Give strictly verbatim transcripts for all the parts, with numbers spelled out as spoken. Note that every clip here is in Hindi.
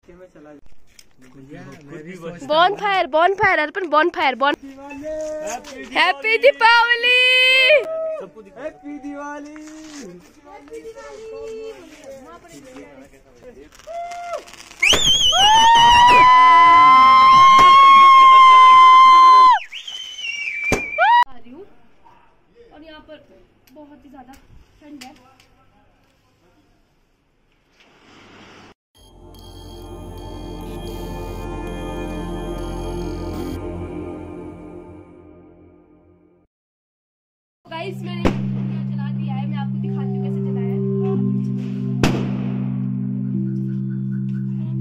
बॉन फायर बॉन फायर अर्पण बॉन फायर बॉन हैप्पी दीपावली हैप्पी दिवाली। आ रही हूँ और यहाँ पर बहुत ही ज्यादा ठंड है। गाइस मैंने जला दिया है, मैं आपको दिखाती हूँ कैसे जलाया है।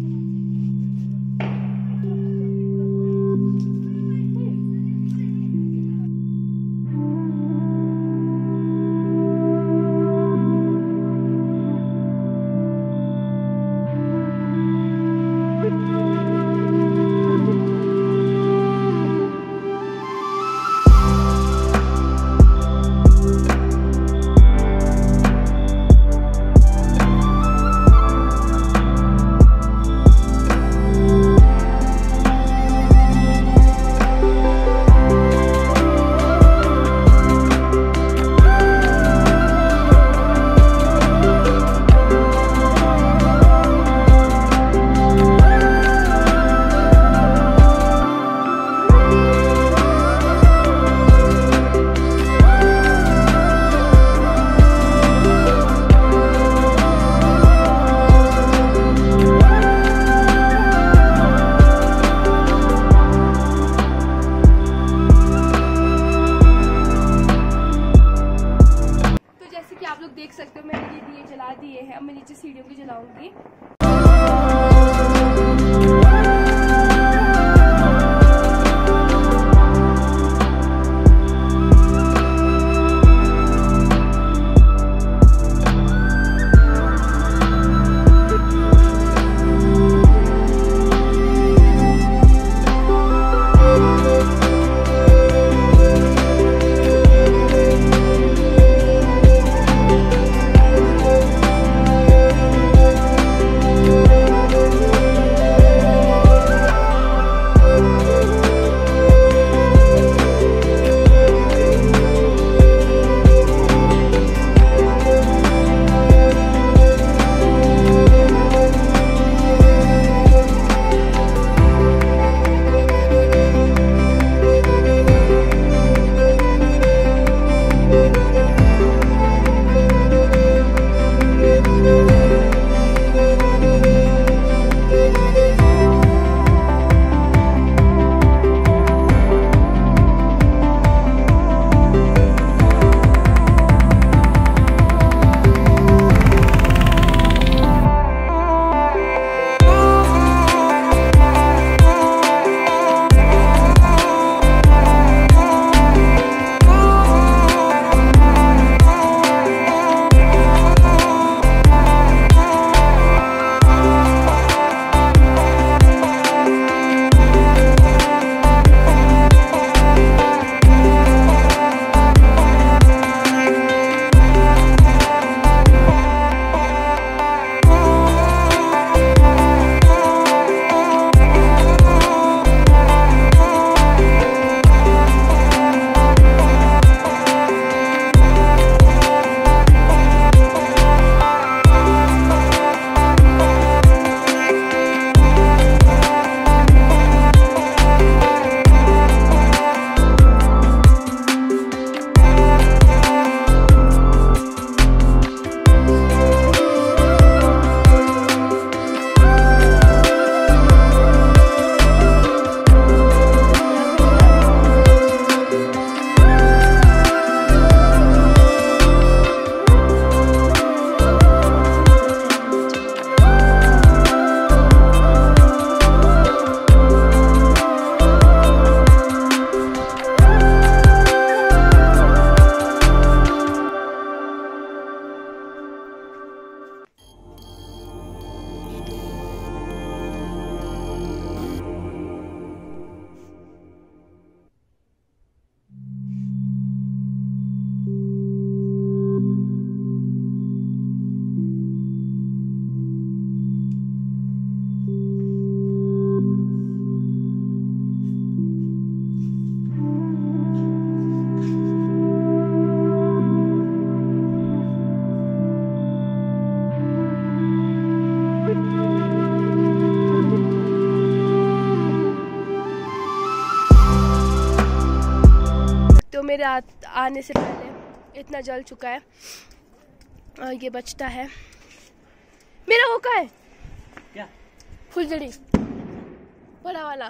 मेरे आ, आने से पहले इतना जल चुका है। और ये बचता है मेरा। वो का है क्या? फुलझड़ी बड़ा वाला।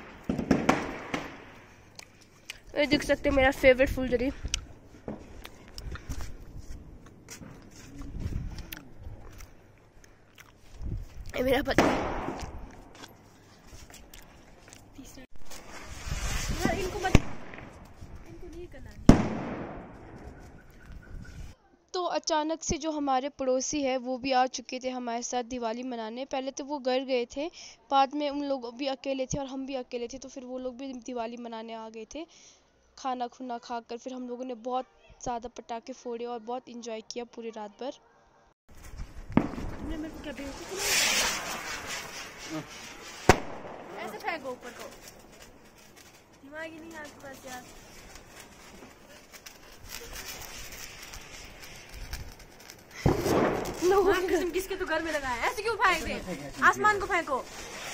ये देख सकते हैं मेरा फेवरेट फुलझड़ी। ये मेरा पति। तीसरा इनको मत, इनको नहीं करना। तो अचानक से जो हमारे पड़ोसी है वो भी आ चुके थे हमारे साथ दिवाली मनाने। पहले तो वो घर गए थे, बाद में उन लोग भी अकेले थे और हम भी अकेले थे, तो फिर वो लोग भी दिवाली मनाने आ गए थे। खाना खुना खाकर फिर हम लोगों ने बहुत ज़्यादा पटाखे फोड़े और बहुत इंजॉय किया पूरी रात भर। मेरे को क्या ऐसे फेंको ऊपर को, दिमाग ही नहीं आपके पास यार। किस्म किसके तो घर में लगा है, ऐसे क्यों फेंक दे? आसमान को फेंको।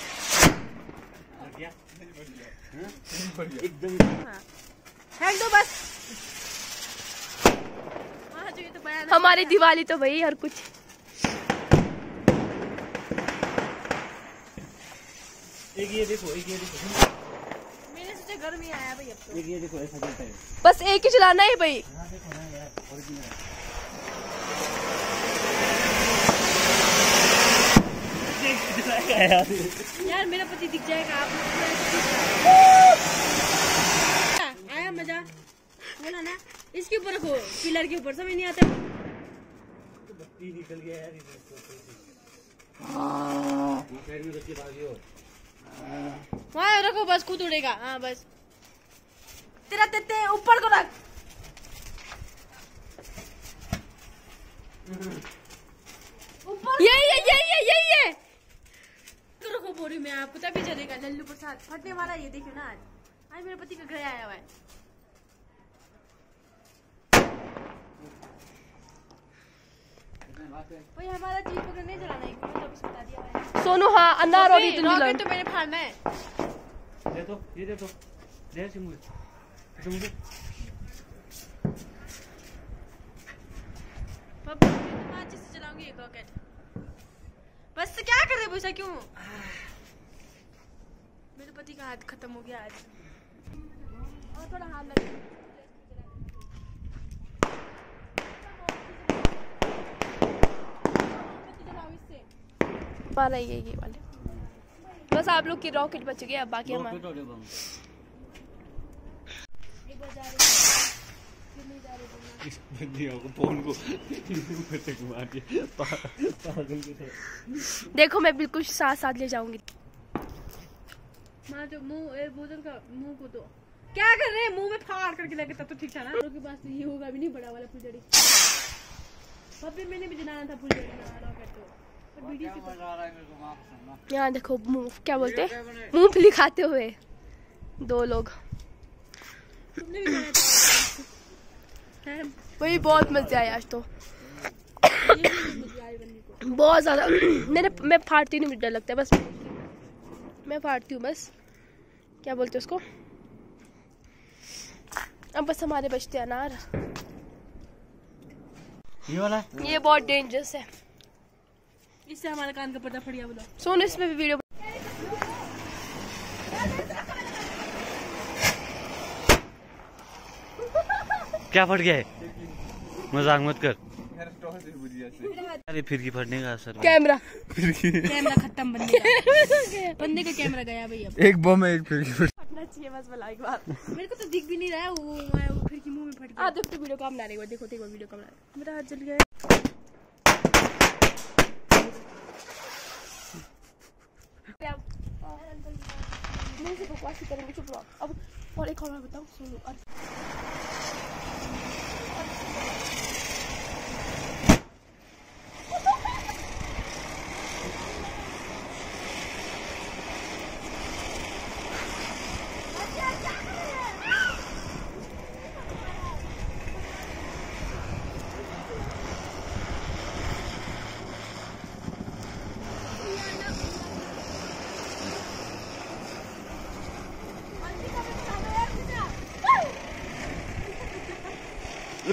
एकदम फेंक दो बस। तो हमारी दिवाली तो भाई हर कुछ। एक ये देखो, एक ये देखो। मेरे से घर में आया भाई अब तो। एक ये देखो, ऐसा चलता है। बस एक ही चलाना है भाई। हाँ देखो ना यार, ओरिजिनल है। यार मेरा पति दिख जाएगा आप। आया मजा? बोला ना इसके ऊपर रखो, पिलर के ऊपर। समझ नहीं आता। बत्ती निकल गया यार। वहाँ रखो बस, खुद उड़ेगा। हाँ बस तेरा तेते ऊपर को रख। ऊपर ये ये ये ये ये ये रखो बोरी में, आपको तभी चलेगा। लल्लू प्रसाद फटने वाला। ये देखियो ना, आज आज मेरे पति का घर आया हुआ है। भाई हमारा चीज पकड़ नहीं चलाना है, तो बता दिया है। सोनू हाँ अंधार और इतनी रॉकेट तो मैंने फाड़ना है। दे दो, ये दे दो, दे से मुझे, तो मुझे। पापा मैं अच्छे से चलाऊंगी एक रॉकेट। बस से क्या कर रहे हो ऐसा क्यों? मेरे पति का हाथ खत्म हो गया आज। और थोड़ा हाथ लगे। मारा ये ये वाले। बस आप लोग की रॉकेट बच गया, अब बाकी हमारे। इस बंदियों को फोन को ऊपर से घुमा के पागल की तरह। देखो मैं बिल्कुल साथ साथ ले जाऊंगी। माँ जो मुंह बोतल का मुंह को तो क्या कर रहे हैं? मुंह में फाड़ करके लगे तब तो ठीक था ना। के पास तो ये होगा भी नहीं, बड़ा वाला फुलझड़ी। पप्पी मैंने भी जलाना था फुलझड़ी ना रॉकेट तो। यहाँ देखो मुंह क्या बोलते हैं, मूंगफली खाते हुए दो लोग। वही बहुत मजा आया आज तो। बहुत ज्यादा। मैंने मैं फाड़ती नहीं, मुझे डर लगता है बस। मैं फाड़ती हूँ बस। क्या बोलते उसको? अब बस हमारे बचते अनार। ये वाला ये बहुत डेंजरस है, इससे हमारा कान का पर्दा फट गया। बोलो सोनू इसमें भी वीडियो। क्या फट गया है? मजाक मत कर। अरे फिर की फटने का असर। कैमरा कैमरा खत्म। बंदे का बंदे का कैमरा गया भाई। अब एक बम है, एक फिर की फटना चाहिए बस भला एक बार। मेरे को तो दिख भी नहीं रहा है वो, वो फिर की मुंह में फट गया। आ देखो तो वीडियो काम बना रही है। देखो देखो वीडियो काम बना रही है। मेरा हाथ जल गया। नहीं से बकवास करेंगे, चुप रहो अब। और एक और मैं बताऊं सुनो।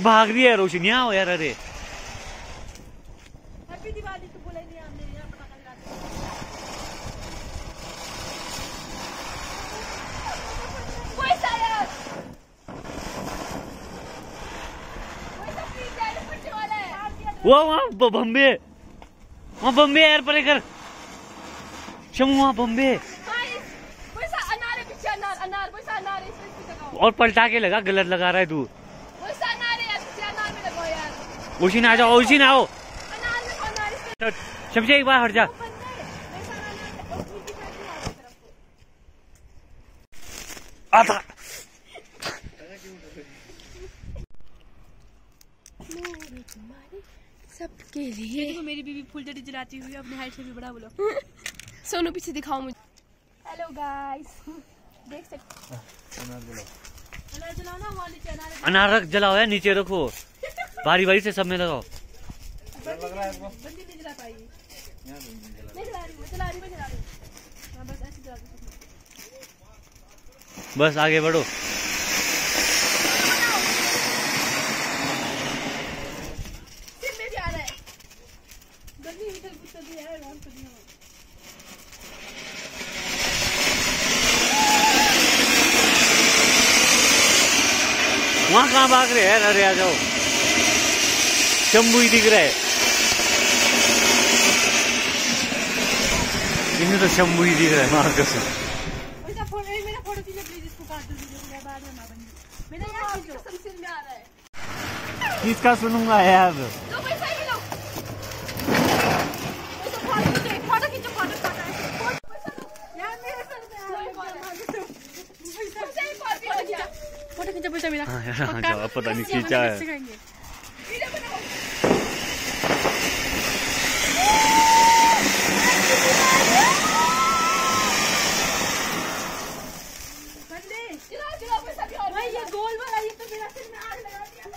भाग रही है रोशनी, आओ यार। अरे हैप्पी दिवाली तो बोला नहीं हमने, यहाँ पटाखा जलाते हैं। कोई शायद कोई सा फ्री जाने पड़ने वाला है। वो वहाँ बम्बे, वहाँ बम्बे यार परे कर शमू, वहाँ बम्बे। कोई सा अनार है पीछे, अनार अनार कोई सा अनार है, इसमें इसमें लगाओ। और पलटा के लगा, गलत लगा रहा है तू। कोई सा अनार है यार, पीछे अनार में लगाओ यार। उसी ना आ जाओ, उसी ना आओ। अनार में अनार इसमें शमशे एक बार हट जा। बंद है। कोई सा अनार है और फ्री की फैक्ट्री आ रही तरफ को। आता सबके लिए। देखो मेरी बीबी फुलझड़ी जलाती हुई अपने हाइट से भी बड़ा। बोलो सोनू पीछे दिखाओ मुझे। हेलो गाइस, देख सकते अनार जलाओ ना, वो नीचे अनार अनार रख, जलाओ यार, नीचे रखो, बारी बारी से सब में लगाओ। बंदी नहीं जला पाएगी। नहीं जला रही, मैं जला रही, मैं जला रही। हाँ बस ऐसे जला दो। बस आगे बढ़ो। सिर में भी आ रहा है। बंदी उधर कुत्ता भी है, राम को दिया। वहाँ कहाँ भाग रहे हैं? अरे आ जाओ, शंभू ही दिख रहा है। इन्हें तो शंभू ही दिख रहा है, मार कसम। मेरा फोटो, मेरा फोटो खींचो प्लीज, इसको काट दो वीडियो को, बाद में ना बनी। मेरा यार खींचो। कसम सिर में आ रहा है। किसका सुनूंगा यार? लो कोई सा ही लो। कोई सा फोटो खींचो, एक फोटो खींचो, फोटो फोटो ऐसे। फोटो कोई सा लो। यार मेरे सर पे आ रहा है। कोई सा ही फोटो खींचो। फोटो खींचो पैसा मेरा। हाँ यार, हाँ जाओ, पता नहीं खींचा है। सिखाएंगे। वीडियो बनाओ। बंदे चलो चलो कोई सा भी और। भाई ये गोल वाला, ये तो मेरा सिर में आग लगा दिया।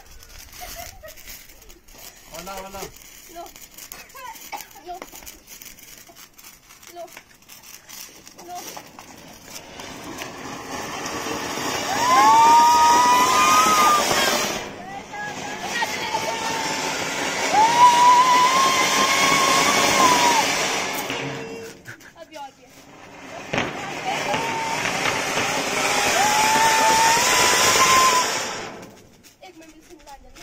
वाला वाला लो लो लो लो। अभी और भी है। एक मिनट में सुन ला जल्दी।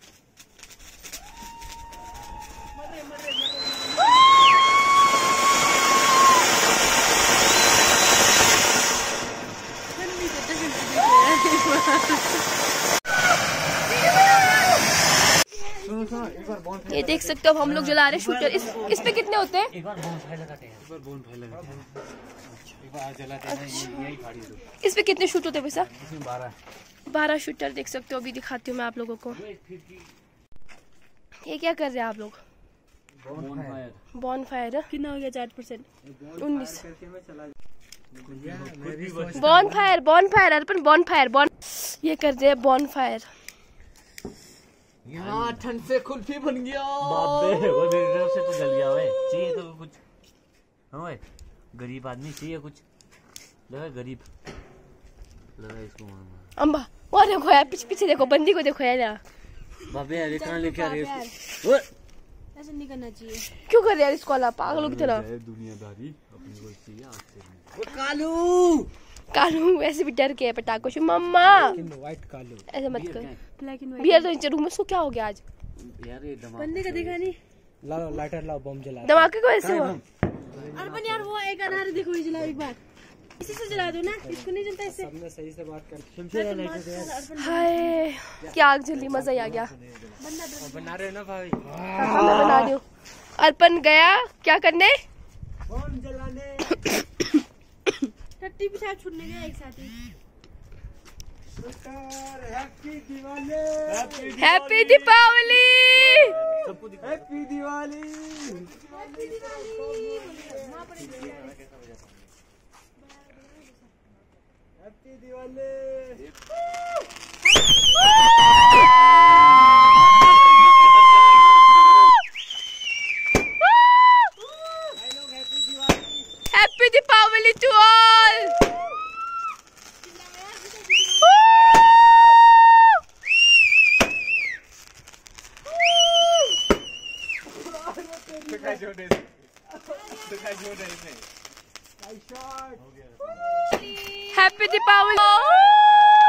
ये देख सकते हो, अब हम लोग जला रहे शूटर। इस इस पे कितने होते हैं? एक बार बोनफायर लगाते हैं, एक बार बोनफायर लगाते हैं, एक बार जलाते हैं। ये यही फाड़ी दो। इस पे कितने शूट होते हैं भैया? इसमें बारह बारह शूटर देख सकते हो। अभी दिखाती हूँ मैं आप लोगों को। ये क्या कर रहे हैं आप लोग? बोनफायर। बॉन फायर। कितना हो गया? चार परसेंट। उन्नीस। बॉन फायर, बॉन फायर, अर्पण बॉन फायर, बॉन। ये कर रहे हैं बॉन फायर। यहाँ ठंड से कुल्फी बन गया। बाबे वो मेरी तरफ से तो जल गया। वे चाहिए तो कुछ, हाँ भाई, गरीब आदमी चाहिए कुछ। लगा गरीब, लगा इसको मार मार। अम्बा वो देखो यार, पीछे पीछे देखो, बंदी को देखो यार। बाबे यार कहाँ लेके आ रहे हो? ऐसा नहीं करना चाहिए। क्यों कर रहे यार इसको? अला पागलों की तरह। दुनियादारी अपनी को चाहिए आपसे। कालू कालू वैसे भी डर के है पटाखों से। मम्मा व्हाइट कालू ऐसे मत कर। ब्लैक एंड बियर तो नीचे रूम में। उसको क्या हो गया आज? यार ये धमाका बंदे का देखा नहीं। लाओ लाइटर लाओ, बम जला। धमाके को ऐसे हुआ। अर्पण यार वो एक अनार देखो, ये जलाओ एक बार। इसी से जला दो ना, इसको नहीं जलता इससे। हमने सही से बात कर। हाय क्या आग जल्दी, मजा ही आ गया। बना रहे हो ना भाई? हाँ, मैं बना रही हूँ। अर्पण गया क्या करने? बम जलाने। टट्टी पिछाड़ छूटने गया एक साथ ही। हैप्पी दिवाली। हैप्पी दीपावली। सबको दिखा। हैप्पी दिवाली। हैप्पी दिवाली। वहाँ पर happy Diwali. Happy Deepawali to all. दिखा जो दे दिखा जो दे इसने शॉट हैप्पी दीपावली।